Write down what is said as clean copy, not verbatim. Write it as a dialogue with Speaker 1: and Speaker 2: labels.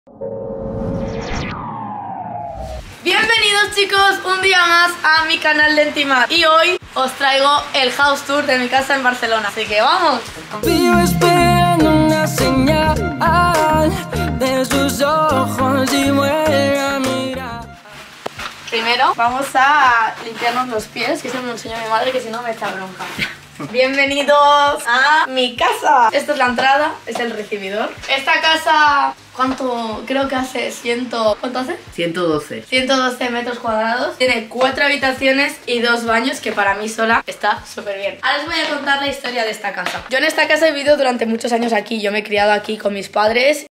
Speaker 1: Bienvenidos chicos, un día más a mi canal de Entimar. Y hoy os traigo el house tour de mi casa en Barcelona. Así que ¡vamos!
Speaker 2: Vivo esperando una señal de sus ojos y vuelve a mirar.
Speaker 1: Primero vamos a limpiarnos los pies, que eso me lo enseñó mi madre, que si no me echa bronca. Bienvenidos a mi casa. Esta es la entrada, es el recibidor. Esta casa, ¿cuánto? Creo que hace ¿cuánto hace?
Speaker 3: 112.
Speaker 1: 112 metros cuadrados. Tiene 4 habitaciones y 2 baños, que para mí sola está súper bien. Ahora os voy a contar la historia de esta casa. Yo en esta casa he vivido durante muchos años aquí. Yo me he criado aquí con mis padres